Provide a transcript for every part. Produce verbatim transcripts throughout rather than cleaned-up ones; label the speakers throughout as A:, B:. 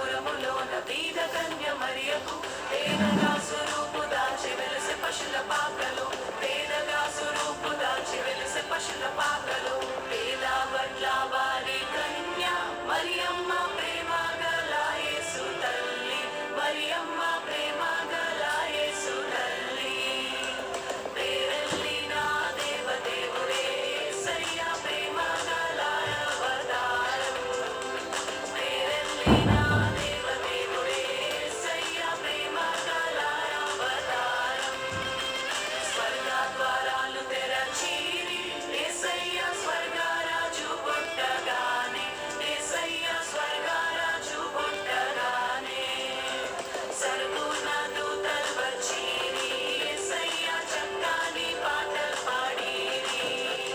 A: పురములోన బీద కన్య మరియకు పేదగా స్వరూపు దాల్చి వెలిసే పశుల పాకలు పేదగా స్వరూపు దాల్చి వెలిసే పశుల పాకలు పేద బట్ల వారి కన్య మరియమ్మ ప్రేమ గల యేసు తల్లి మరియమ్మ ప్రేమ గల యేసు తల్లి పేరెల్లిన దేవదేవుడే యేసయ్య ప్రేమ గల అవతారం పేరెల్లిన దేవదేవుడే యేసయ్య ప్రేమ గల అవతారం స్వర్గ ద్వారాలు తెరచిరి యేసయ్య స్వర్గరాజు పుట్టగానే యేసయ్య స్వర్గరాజు పుట్టగానే సర్గుణ దూతలు వచ్చిరి యేసయ్య చక్కని పాటలు పాడిరి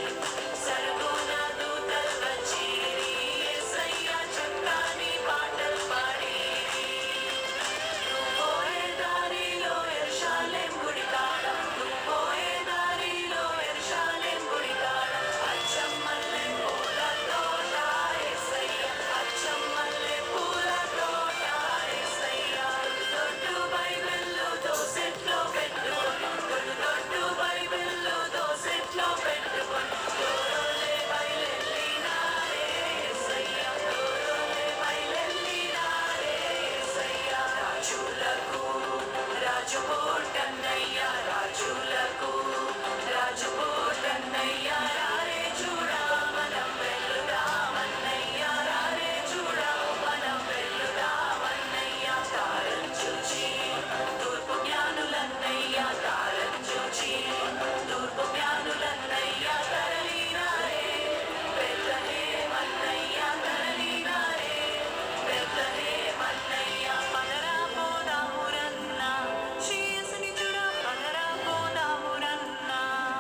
A: సర్గుణ దూతలు వచ్చిరి యేసయ్య చక్కని పాటలు పాడిరి నువ్వు పోయే దారిలో యెరూషలేం గుడి కాడ నువ్వు పోయే దారిలో యెరూషలేం గుడి కాడ అచ్చం మల్లె పూల తోట యేసయ్య అచ్చం మల్లె పూల తోట యేసయ్య దొడ్డు బైబిల్లో దోసెట్లో పెట్టుకొని దొడ్డు దొడ్డు బైబిల్లో దోసెట్లో పెట్టుకొని దూరంలే బయలెల్లినారే యేసయ్య దూరంలే బయలెల్లినారే యేసయ్య రాజులకు రాజు పుట్టన్నయ్య రాజులకు రాజు పుట్టన్నయ్య రారే చూడా మనం వెళ్దామన్నయ్య రారే చూడా మనం వెళ్దామన్నయ్య తారం చూచి తూర్పు జ్ఞానులన్నయ్య తారం చూచి తూర్పు జ్ఞానులన్నయ్య తరలినారే బెత్లెహేమన్నయ్య తరలినారే బెత్లెహేమన్నయ్య పదరా పోదామురన్న శ్రీయేసుని చూడ పదరా పోదామురన్న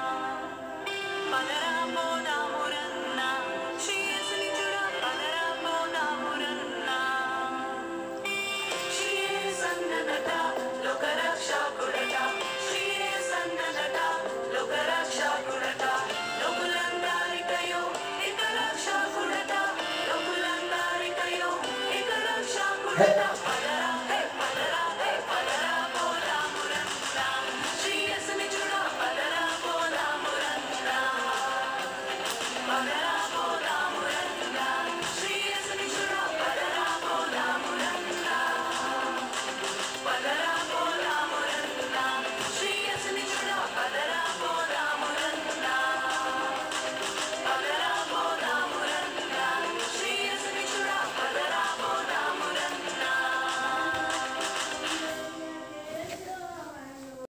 A: పదరా పోదామురన్న శ్రీయేసుని చూడ పదరా పోదామురన్న శ్రీయేసన్నదట లోకరక్షకుడట శ్రీయేసన్నదట లోకరక్షకుడట లోకులందరికయో ఏక రక్షకుడట లోకులందరికయో ఏక రక్షకుడట